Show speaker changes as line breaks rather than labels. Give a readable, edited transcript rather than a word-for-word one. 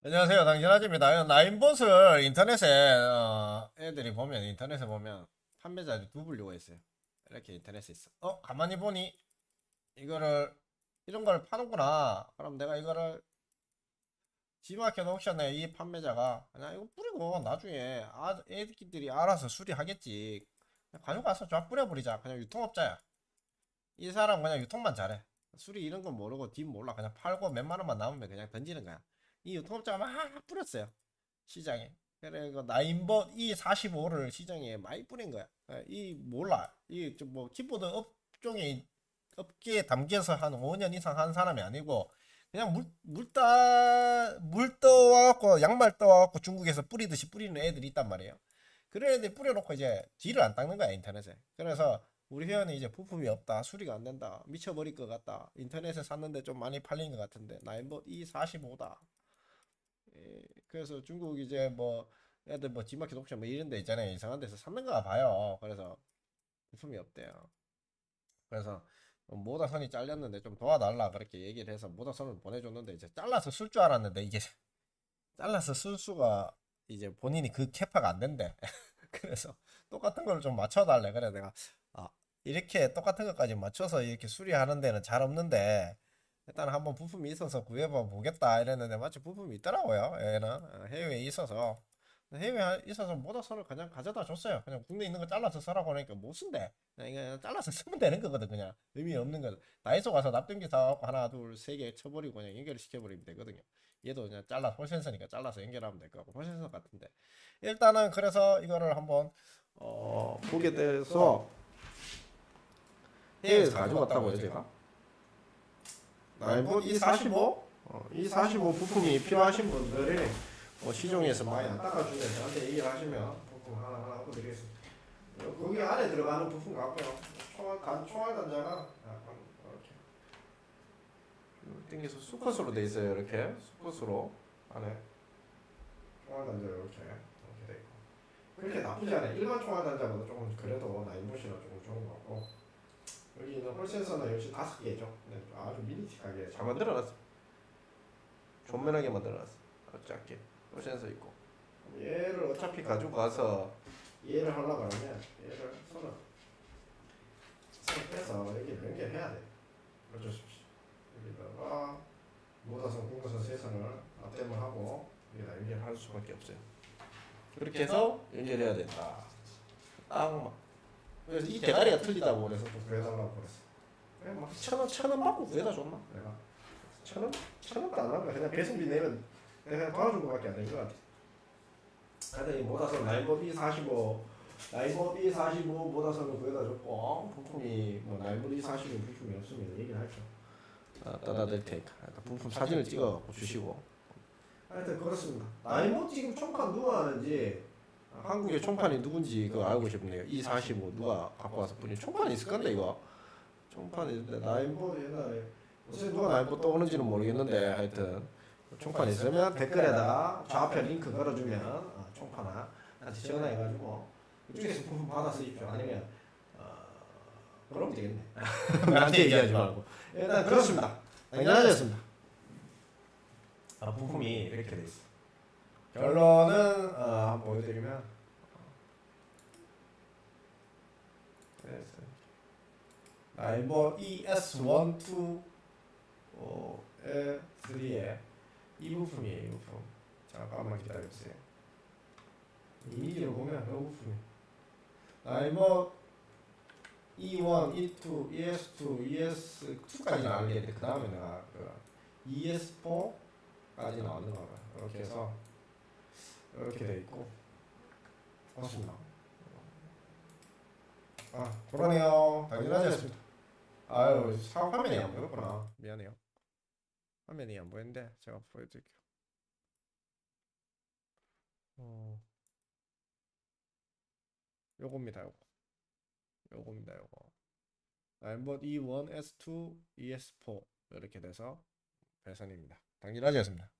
안녕하세요. 당신아지입니다. 나인봇을 인터넷에 애들이 보면 인터넷에 보면 판매자들이 두 분류가 있어요. 이렇게 인터넷에 있어. 가만히 보니 이거를 이런 걸 파는구나. 그럼 내가 이거를 G마켓 옥션에 이 판매자가 그냥 이거 뿌리고 나중에 애들끼리 알아서 수리하겠지. 그냥 가져가서 쫙 뿌려버리자. 그냥 유통업자야. 이 사람 그냥 유통만 잘해. 수리 이런 건 모르고 뒷 몰라. 그냥 팔고 몇만 원만 남으면 그냥 던지는 거야. 이 유통업자가 막 뿌렸어요. 시장에. 그래, 그 나인버 E45를 시장에 많이 뿌린 거야. 이 몰라. 이 뭐 키보드 업종에 업계에 담겨서 한 5년 이상 한 사람이 아니고 그냥 물 떠와갖고 양말 떠와갖고 중국에서 뿌리듯이 뿌리는 애들이 있단 말이에요. 그런 애들이 뿌려놓고 이제 뒤를 안 닦는 거야 인터넷에. 그래서 우리 회원이 이제 부품이 없다, 수리가 안 된다, 미쳐버릴 것 같다, 인터넷에 샀는데 좀 많이 팔린 것 같은데 나인버 E45다. 그래서 중국 이제 뭐 애들 뭐 G마켓 옥션 뭐 이런 데 있잖아요. 이상한 데서 샀는가 봐요. 그래서 부품이 없대요. 그래서 모다선이 잘렸는데 좀 도와달라 그렇게 얘기를 해서 모다선을 보내줬는데 이제 잘라서 쓸 줄 알았는데 이게 잘라서 쓸 수가 이제 본인이 그 캐파가 안 된대. 그래서 똑같은 걸 좀 맞춰달래. 그래 내가 아, 이렇게 똑같은 것까지 맞춰서 이렇게 수리하는 데는 잘 없는데 일단 한번 부품이 있어서 구해봐 보겠다 이랬는데 마치 부품이 있더라고요. 얘는 해외에 있어서 해외에 있어서 모다선을 그냥 가져다 줬어요. 그냥 국내에 있는 거 잘라서 쓰라고 하니까 못 쓴대. 그냥 이거 잘라서 쓰면 되는 거거든. 그냥 의미 없는 거. 다이소 가서 납땜기 사갖고 하나 둘 세 개 쳐버리고 그냥 연결시켜버리면 되거든요. 얘도 그냥 잘라 홀센서니까 잘라서 연결하면 될 거고 홀센서 같은데 일단은 그래서 이거를 한번 보게 돼서 해외에서 가져갔다고요 제가. 나인봇 E45? E45 부품이 필요하신 분들이 시중에서 많이 안 닦아주면 저한테 얘기를 하시면 부품 하나 엎어드리겠습니다. 거기 안에 들어가는 부품 같고요. 총알 단자가 약간 이렇게 땡겨서 수컷으로 돼 있어요. 이렇게 수컷으로 안에 총알 단자 이렇게 돼 있고 그렇게 나쁘지 않아요. 일반 총알 단자보다 조금 그래도 나인봇이라 조금 좋은 것 같고 여기는 홀센서는 역시 5개죠. 네, 아주 미니틱하게 잘 만들어놨어. 존면하게 만들어놨어. 작게 홀센서 있고 얘를 어차피 가지고 가서 얘를 하려고 하면 얘를 손을 빼서 여기 연결해야 돼. 어쩔 수 없이 여기다가 모다선 공구선 세선을 납땜을 하고 여기다 연결할 수밖에 없어요. 그렇게 해서 연결해야 된다. 딱 그래서 이 대가리가 틀리다고 그래서 좀 구해달라고 그랬어. 그냥 막 천 원 받고 구해다 줬나? 내가 천 원도 안 하고 그냥 배송비 내면 내가 도와준 거밖에 안 된 것 같아. 하여튼 이 모다선 나인봇 E45 모다선을 구해다 줬고 부품이 뭐 나인봇 E45 부품이 없으면 얘기를 할게요. 떠다 될 테니까 부품 사진을 찍어 주시고 하여튼 그렇습니다. 나인봇 지금 총판 누가 하는지 한국의 총판이 누군지 그거 알고 싶네요. E45 누가 갖고 와서 뿌린 총판이 있을 건데 이거 총판이 있는데 나인봇 옛날에 요새 누가 나인봇 떠오는지는 모르겠는데 하여튼 총판 있으면 댓글에다 좌표 링크 걸어주면 총판아 나한테 전화해가지고 이쪽에서 부품 받아 쓰십시오. 아니면 그러면 되겠네. 나한테 얘기하지 말고 일단 그렇습니다. 당연하셨습니다. 부품이 이렇게 돼 있어. 결론은 한번 보여드리면 나인봇 ES1, 2에 3에 이 부품이에요. 이 부품. 잠깐만 기다려주세요. 이미지로 보면 이 부품이 나인봇 E1, E2, ES2, ES2까지 나오는데 그 다음에 내가 그 ES4까지 나오는 거 봐요. 이렇게 해서 이렇게 돼 있고 그렇습니다. 그러네요. 당연하셨습니다. 아유, 화면이 안 보였구나. 미안해요. 화면이 안 보이는데 제가 보여드릴게요. 요겁니다. 요거. 나인봇 E1, S2, ES4 이렇게 돼서 배선입니다. 당연하셨습니다.